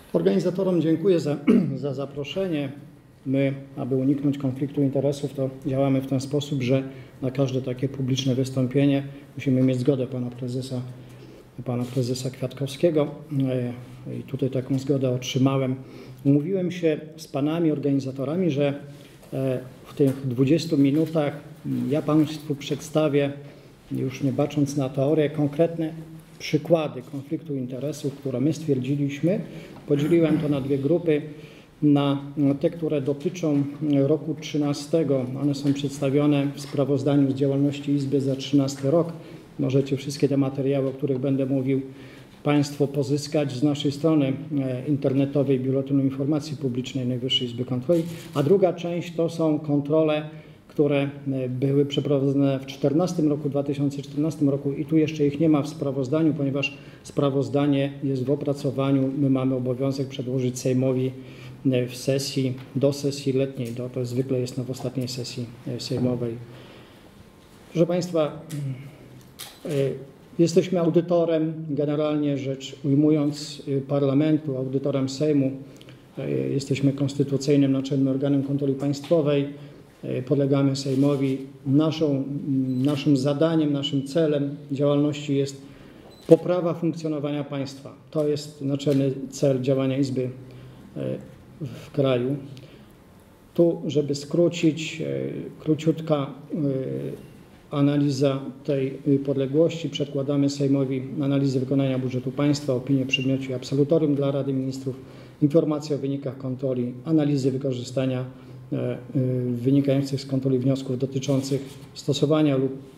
Organizatorom dziękuję za zaproszenie. My, aby uniknąć konfliktu interesów, to działamy w ten sposób, że na każde takie publiczne wystąpienie musimy mieć zgodę pana prezesa Kwiatkowskiego i tutaj taką zgodę otrzymałem. Umówiłem się z panami organizatorami, że w tych 20 minutach ja Państwu przedstawię, już nie bacząc na teorię, konkretne przykłady konfliktu interesów, które my stwierdziliśmy. Podzieliłem to na dwie grupy. Na te, które dotyczą roku 2013, one są przedstawione w sprawozdaniu z działalności Izby za 2013 rok. Możecie wszystkie te materiały, o których będę mówił, Państwo pozyskać z naszej strony internetowej Biuletynu Informacji Publicznej Najwyższej Izby Kontroli. A druga część to są kontrole, które były przeprowadzone w 2014 roku i tu jeszcze ich nie ma w sprawozdaniu, ponieważ sprawozdanie jest w opracowaniu. My mamy obowiązek przedłożyć Sejmowi do sesji letniej, to zwykle jest w ostatniej sesji sejmowej. Proszę Państwa, jesteśmy audytorem, generalnie rzecz ujmując, parlamentu, audytorem Sejmu. Jesteśmy konstytucyjnym naczelnym organem kontroli państwowej, podlegamy Sejmowi. Naszym zadaniem, naszym celem działalności jest poprawa funkcjonowania państwa. To jest naczelny cel działania Izby w kraju. Tu, żeby skrócić, króciutka analiza tej podległości. Przedkładamy Sejmowi analizę wykonania budżetu państwa, opinię w przedmiocie absolutorium dla Rady Ministrów, informacje o wynikach kontroli, analizy wykorzystania wynikających z kontroli wniosków dotyczących stosowania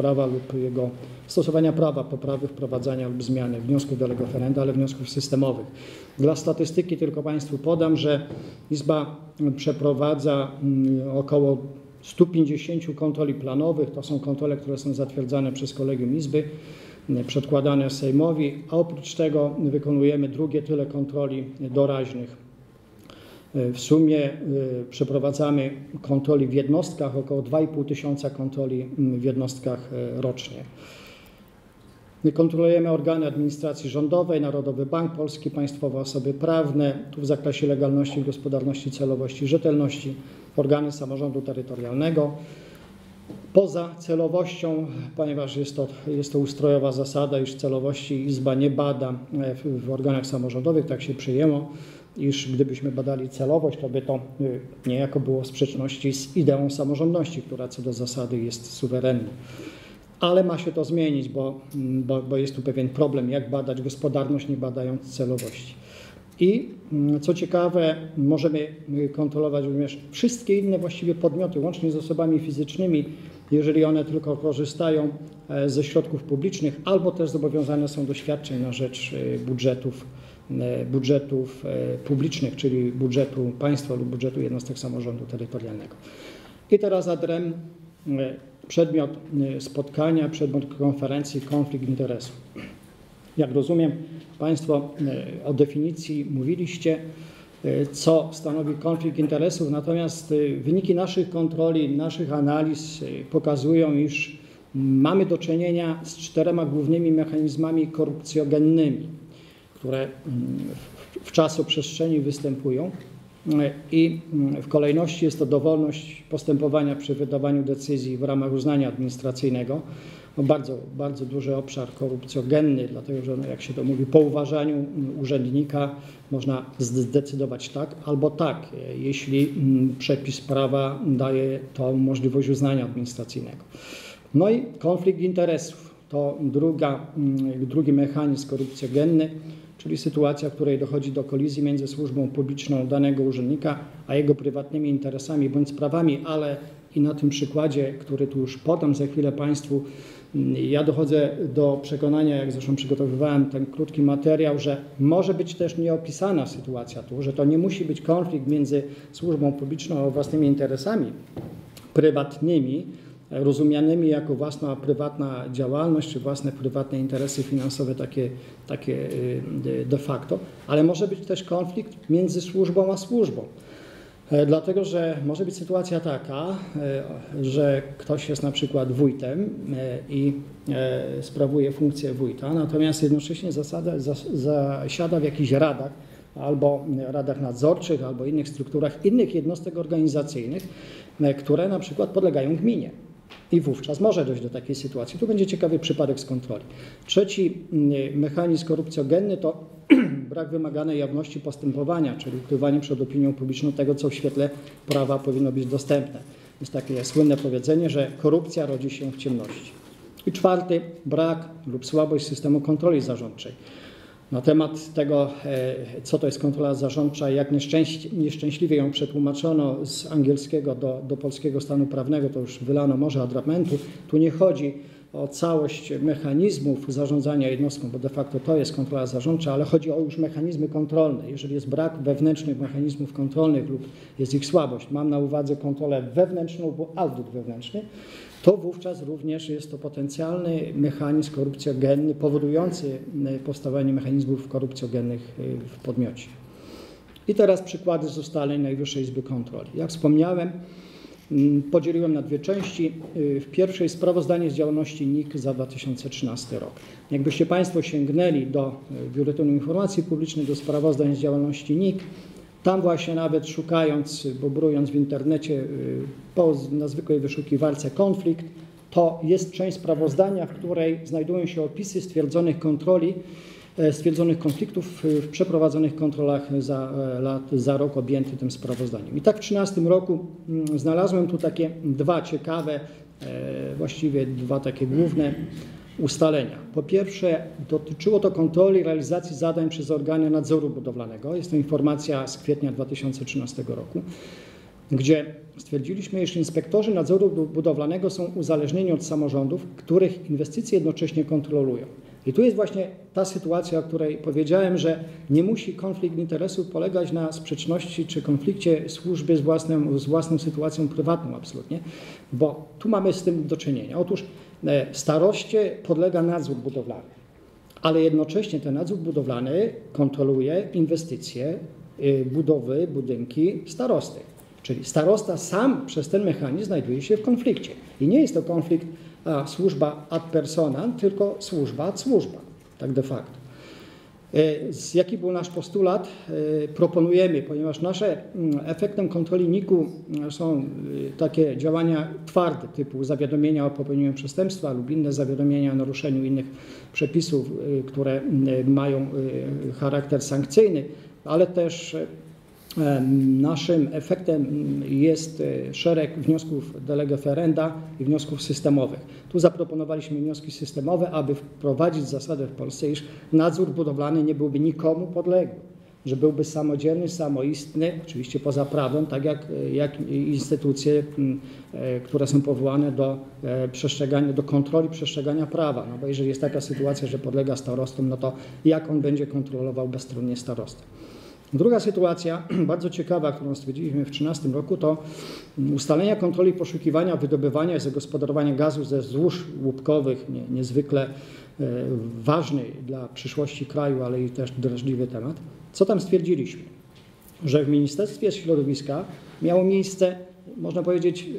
prawa, poprawy, wprowadzania lub zmiany wniosków de lege ferenda, ale wniosków systemowych. Dla statystyki tylko Państwu podam, że Izba przeprowadza około 150 kontroli planowych. To są kontrole, które są zatwierdzane przez Kolegium Izby, przedkładane Sejmowi, a oprócz tego wykonujemy drugie tyle kontroli doraźnych. W sumie przeprowadzamy kontroli w jednostkach, około 2,5 tysiąca kontroli w jednostkach rocznie. Kontrolujemy organy administracji rządowej, Narodowy Bank Polski, państwowe osoby prawne, tu w zakresie legalności, gospodarności, celowości, rzetelności, organy samorządu terytorialnego. Poza celowością, ponieważ jest to ustrojowa zasada, iż celowości Izba nie bada w organach samorządowych, tak się przyjęło, iż gdybyśmy badali celowość, to by to niejako było w sprzeczności z ideą samorządności, która co do zasady jest suwerenna. Ale ma się to zmienić, bo jest tu pewien problem, jak badać gospodarność, nie badając celowości. I co ciekawe, możemy kontrolować również wszystkie inne właściwie podmioty, łącznie z osobami fizycznymi, jeżeli one tylko korzystają ze środków publicznych, albo też zobowiązane są do świadczeń na rzecz budżetów publicznych, czyli budżetu państwa lub budżetu jednostek samorządu terytorialnego. I teraz ad rem, przedmiot spotkania, przedmiot konferencji, konflikt interesów. Jak rozumiem, Państwo o definicji mówiliście, co stanowi konflikt interesów, natomiast wyniki naszych kontroli, naszych analiz pokazują, iż mamy do czynienia z 4 głównymi mechanizmami korupcjogennymi, które w czasoprzestrzeni występują i w kolejności jest to dowolność postępowania przy wydawaniu decyzji w ramach uznania administracyjnego. Bardzo, bardzo duży obszar korupcjogenny, dlatego że, jak się to mówi, po uważaniu urzędnika można zdecydować tak albo tak, jeśli przepis prawa daje tą możliwość uznania administracyjnego. No i konflikt interesów to drugi mechanizm korupcjogenny, czyli sytuacja, w której dochodzi do kolizji między służbą publiczną danego urzędnika, a jego prywatnymi interesami bądź sprawami, ale i na tym przykładzie, który tu już podam za chwilę Państwu, ja dochodzę do przekonania, jak zresztą przygotowywałem ten krótki materiał, że może być też nieopisana sytuacja tu, że to nie musi być konflikt między służbą publiczną a własnymi interesami prywatnymi, rozumianymi jako własna prywatna działalność, czy własne prywatne interesy finansowe, takie de facto, ale może być też konflikt między służbą a służbą. Dlatego, że może być sytuacja taka, że ktoś jest na przykład wójtem i sprawuje funkcję wójta, natomiast jednocześnie zasiada w jakichś radach albo radach nadzorczych, albo innych strukturach, innych jednostek organizacyjnych, które na przykład podlegają gminie. I wówczas może dojść do takiej sytuacji. Tu będzie ciekawy przypadek z kontroli. Trzeci mechanizm korupcjogenny to brak wymaganej jawności postępowania, czyli ukrywanie przed opinią publiczną tego, co w świetle prawa powinno być dostępne. Jest takie słynne powiedzenie, że korupcja rodzi się w ciemności. I czwarty, brak lub słabość systemu kontroli zarządczej. Na temat tego, co to jest kontrola zarządcza, jak nieszczęśliwie ją przetłumaczono z angielskiego do polskiego stanu prawnego, to już wylano morze atramentu. Tu nie chodzi o całość mechanizmów zarządzania jednostką, bo de facto to jest kontrola zarządcza, ale chodzi o już mechanizmy kontrolne. Jeżeli jest brak wewnętrznych mechanizmów kontrolnych lub jest ich słabość, mam na uwadze kontrolę wewnętrzną lub audyt wewnętrzny, to wówczas również jest to potencjalny mechanizm korupcjogenny powodujący powstawanie mechanizmów korupcjogennych w podmiocie. I teraz przykłady z ustaleń Najwyższej Izby Kontroli. Jak wspomniałem, podzieliłem na dwie części. W pierwszej sprawozdanie z działalności NIK za 2013 rok. Jakbyście Państwo sięgnęli do Biuletynu Informacji Publicznej, do sprawozdań z działalności NIK, tam właśnie nawet szukając, bobrując w internecie na zwykłej wyszukiwarce konflikt, to jest część sprawozdania, w której znajdują się opisy stwierdzonych konfliktów w przeprowadzonych kontrolach za rok objęty tym sprawozdaniem. I tak w 2013 roku znalazłem tu takie dwa ciekawe, właściwie dwa takie główne ustalenia. Po pierwsze, dotyczyło to kontroli realizacji zadań przez organy nadzoru budowlanego. Jest to informacja z kwietnia 2013 roku, gdzie stwierdziliśmy, iż inspektorzy nadzoru budowlanego są uzależnieni od samorządów, których inwestycje jednocześnie kontrolują. I tu jest właśnie ta sytuacja, o której powiedziałem, że nie musi konflikt interesów polegać na sprzeczności czy konflikcie służby z własną sytuacją prywatną absolutnie, bo tu mamy z tym do czynienia. Otóż staroście podlega nadzór budowlany, ale jednocześnie ten nadzór budowlany kontroluje inwestycje, budowy, budynki starosty. Czyli starosta sam przez ten mechanizm znajduje się w konflikcie. I nie jest to konflikt służba ad personam, tylko służba ad służba, tak de facto. Jaki był nasz postulat? Proponujemy, ponieważ efektem kontroli NIK-u są takie działania twarde, typu zawiadomienia o popełnieniu przestępstwa lub inne zawiadomienia o naruszeniu innych przepisów, które mają charakter sankcyjny, ale też naszym efektem jest szereg wniosków de lege ferenda i wniosków systemowych. Tu zaproponowaliśmy wnioski systemowe, aby wprowadzić zasadę w Polsce, iż nadzór budowlany nie byłby nikomu podległy, że byłby samodzielny, samoistny, oczywiście poza prawem, tak jak instytucje, które są powołane do kontroli przestrzegania prawa. No bo jeżeli jest taka sytuacja, że podlega starostom, no to jak on będzie kontrolował bezstronnie starostę? Druga sytuacja, bardzo ciekawa, którą stwierdziliśmy w 2013 roku, to ustalenia kontroli poszukiwania, wydobywania i zagospodarowania gazu ze złóż łupkowych, niezwykle ważny dla przyszłości kraju, ale i też drażliwy temat. Co tam stwierdziliśmy? Że w Ministerstwie Środowiska miało miejsce, można powiedzieć,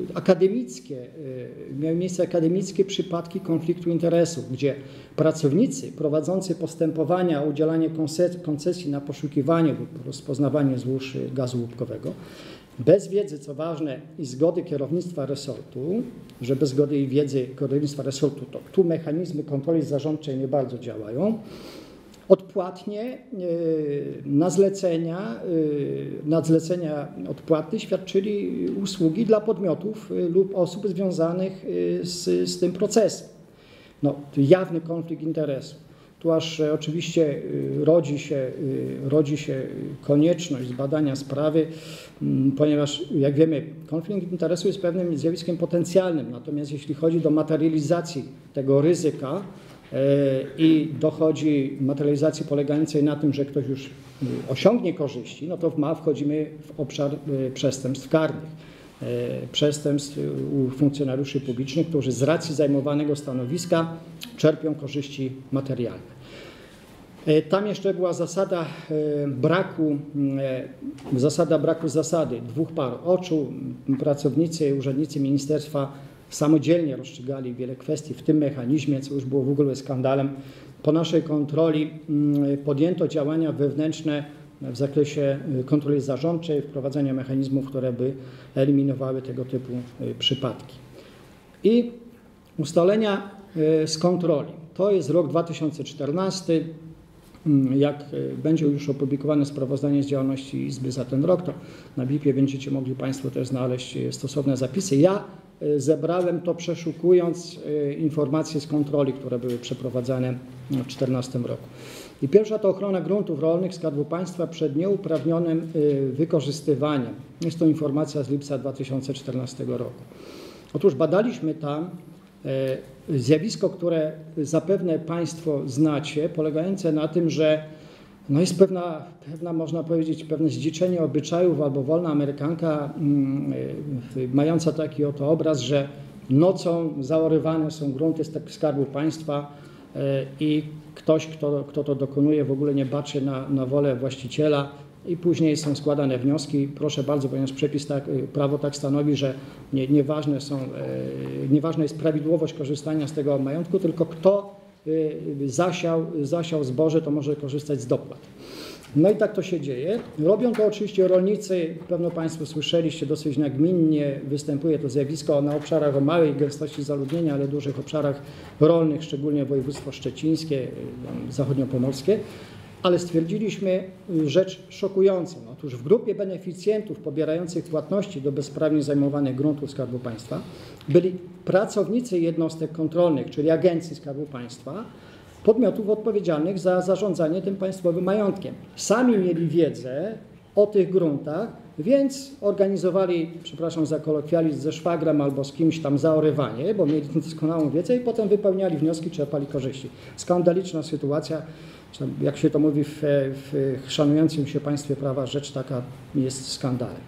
miały miejsce akademickie przypadki konfliktu interesów, gdzie pracownicy prowadzący postępowania o udzielanie koncesji na poszukiwanie lub rozpoznawanie złóż gazu łupkowego, bez wiedzy, co ważne, i zgody kierownictwa resortu, że bez zgody i wiedzy kierownictwa resortu, to tu mechanizmy kontroli zarządczej nie bardzo działają, odpłatnie na zlecenia odpłaty świadczyli usługi dla podmiotów lub osób związanych z tym procesem. No, to jawny konflikt interesów. Tu aż oczywiście rodzi się konieczność zbadania sprawy, ponieważ jak wiemy, konflikt interesu jest pewnym zjawiskiem potencjalnym, natomiast jeśli chodzi do materializacji tego ryzyka, i dochodzi materializacji polegającej na tym, że ktoś już osiągnie korzyści, no to wchodzimy w obszar przestępstw karnych. Przestępstw u funkcjonariuszy publicznych, którzy z racji zajmowanego stanowiska czerpią korzyści materialne. Tam jeszcze była zasada braku zasady dwóch par oczu. Pracownicy, urzędnicy ministerstwa samodzielnie rozstrzygali wiele kwestii w tym mechanizmie, co już było w ogóle skandalem. Po naszej kontroli podjęto działania wewnętrzne w zakresie kontroli zarządczej, wprowadzenia mechanizmów, które by eliminowały tego typu przypadki. I ustalenia z kontroli. To jest rok 2014. Jak będzie już opublikowane sprawozdanie z działalności Izby za ten rok, to na BIP-ie będziecie mogli Państwo też znaleźć stosowne zapisy. Ja zebrałem to, przeszukując informacje z kontroli, które były przeprowadzane w 2014 roku. I pierwsza to ochrona gruntów rolnych Skarbu Państwa przed nieuprawnionym wykorzystywaniem. Jest to informacja z lipca 2014 roku. Otóż badaliśmy tam zjawisko, które zapewne Państwo znacie, polegające na tym, że jest pewna, można powiedzieć, pewne zdziczenie obyczajów albo wolna amerykanka mająca taki oto obraz, że nocą zaorywane są grunty Skarbu Państwa i ktoś, kto to dokonuje, w ogóle nie baczy na wolę właściciela i później są składane wnioski. Proszę bardzo, ponieważ przepis prawo tak stanowi, że nieważna jest prawidłowość korzystania z tego majątku, tylko kto zasiał zboże, to może korzystać z dopłat. No i tak to się dzieje. Robią to oczywiście rolnicy, pewno Państwo słyszeliście, dosyć nagminnie występuje to zjawisko na obszarach o małej gęstości zaludnienia, ale dużych obszarach rolnych, szczególnie województwo szczecińskie, zachodniopomorskie. Ale stwierdziliśmy rzecz szokującą. Otóż w grupie beneficjentów pobierających płatności do bezprawnie zajmowanych gruntów Skarbu Państwa byli pracownicy jednostek kontrolnych, czyli agencji Skarbu Państwa, podmiotów odpowiedzialnych za zarządzanie tym państwowym majątkiem. Sami mieli wiedzę o tych gruntach, więc organizowali, przepraszam za kolokwializm, ze szwagrem albo z kimś tam zaorywanie, bo mieli doskonałą wiedzę i potem wypełniali wnioski, czerpali korzyści. Skandaliczna sytuacja. Jak się to mówi w szanującym się państwie prawa, rzecz taka jest skandalem.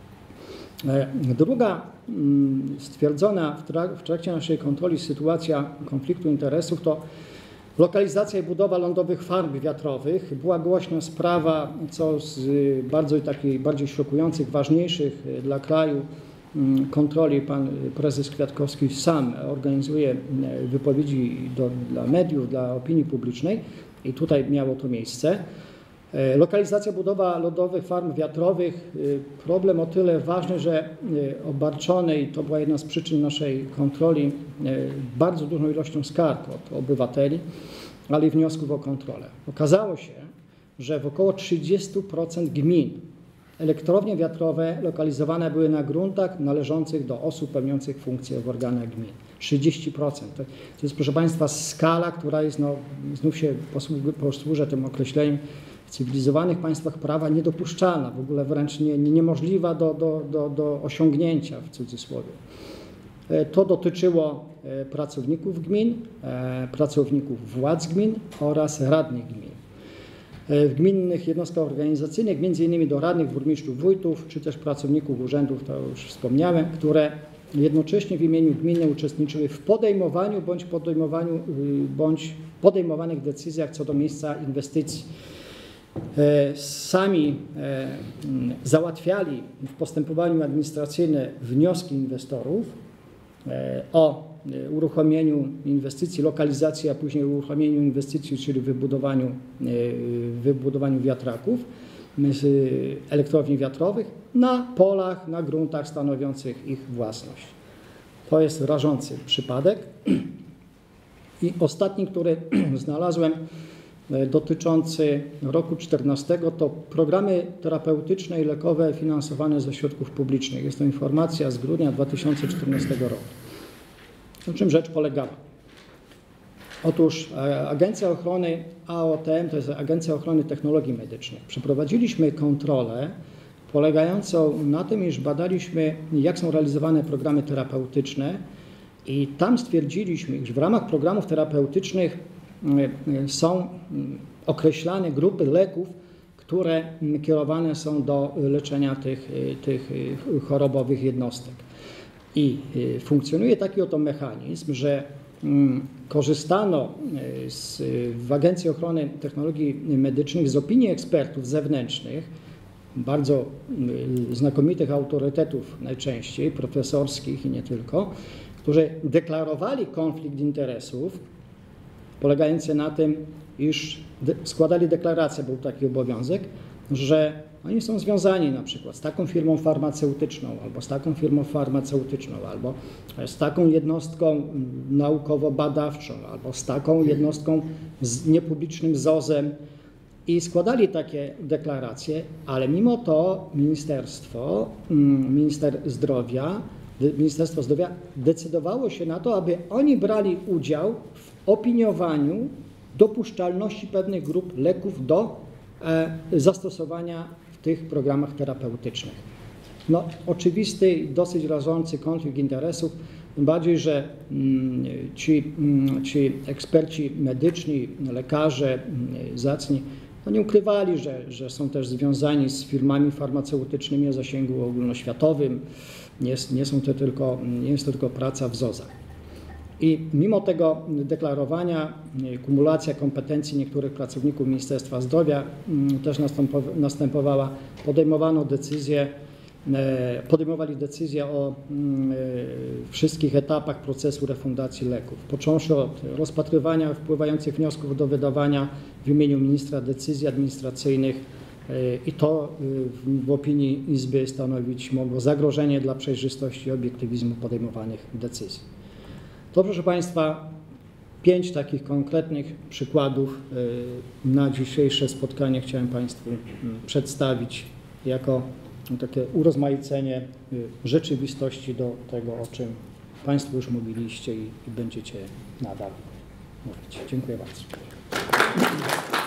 Druga stwierdzona w trakcie naszej kontroli sytuacja konfliktu interesów to lokalizacja i budowa lądowych farm wiatrowych. Była głośna sprawa, co z bardziej szokujących, ważniejszych dla kraju kontroli. Pan prezes Kwiatkowski sam organizuje wypowiedzi dla mediów, dla opinii publicznej. I tutaj miało to miejsce. Lokalizacja, budowa lądowych farm wiatrowych. Problem o tyle ważny, że obarczony, i to była jedna z przyczyn naszej kontroli, bardzo dużą ilością skarg od obywateli, ale i wniosków o kontrolę. Okazało się, że w około 30% gmin elektrownie wiatrowe lokalizowane były na gruntach należących do osób pełniących funkcje w organach gmin. 30%. To jest, proszę Państwa, skala, która jest, znów się posłużę tym określeniem, w cywilizowanych państwach prawa niedopuszczalna, w ogóle wręcz niemożliwa do osiągnięcia, w cudzysłowie. To dotyczyło pracowników gmin, pracowników władz gmin oraz radnych gmin. W gminnych jednostkach organizacyjnych, m.in. do radnych, burmistrzów, wójtów, czy też pracowników urzędów, to już wspomniałem, które jednocześnie w imieniu gminy uczestniczyły w podejmowaniu bądź podejmowanych decyzjach co do miejsca inwestycji. Sami załatwiali w postępowaniu administracyjnym wnioski inwestorów o uruchomieniu inwestycji, lokalizacji, a później uruchomieniu inwestycji, czyli wybudowaniu wiatraków, elektrowni wiatrowych na polach, na gruntach stanowiących ich własność. To jest rażący przypadek. I ostatni, który znalazłem, dotyczący roku 2014, to programy terapeutyczne i lekowe finansowane ze środków publicznych. Jest to informacja z grudnia 2014 roku. Na czym rzecz polegała? Otóż Agencja Ochrony AOTM, to jest Agencja Ochrony Technologii Medycznych. Przeprowadziliśmy kontrolę polegającą na tym, iż badaliśmy, jak są realizowane programy terapeutyczne i tam stwierdziliśmy, iż w ramach programów terapeutycznych są określane grupy leków, które kierowane są do leczenia tych chorobowych jednostek. I funkcjonuje taki oto mechanizm, że korzystano w Agencji Ochrony Technologii Medycznych z opinii ekspertów zewnętrznych, bardzo znakomitych autorytetów najczęściej, profesorskich i nie tylko, którzy deklarowali konflikt interesów, polegający na tym, iż składali deklarację, był taki obowiązek, że oni są związani na przykład z taką firmą farmaceutyczną, albo z taką firmą farmaceutyczną, albo z taką jednostką naukowo-badawczą, albo z taką jednostką z niepublicznym ZOZ-em i składali deklaracje, ale mimo to Ministerstwo Zdrowia decydowało się na to, aby oni brali udział w opiniowaniu dopuszczalności pewnych grup leków do zastosowania w tych programach terapeutycznych. No, oczywisty i dosyć rażący konflikt interesów, tym bardziej, że ci eksperci medyczni, lekarze zycni, no nie ukrywali, że są też związani z firmami farmaceutycznymi o zasięgu ogólnoświatowym. Nie jest to tylko praca w ZOZ-ach. I mimo tego deklarowania, kumulacja kompetencji niektórych pracowników Ministerstwa Zdrowia też następowała. Podejmowali decyzje o wszystkich etapach procesu refundacji leków, począwszy od rozpatrywania wpływających wniosków do wydawania w imieniu ministra decyzji administracyjnych i to w opinii Izby stanowić mogło zagrożenie dla przejrzystości i obiektywizmu podejmowanych decyzji. To, proszę Państwa, 5 takich konkretnych przykładów na dzisiejsze spotkanie chciałem Państwu przedstawić jako takie urozmaicenie rzeczywistości do tego, o czym Państwo już mówiliście i będziecie nadal mówić. Dziękuję bardzo.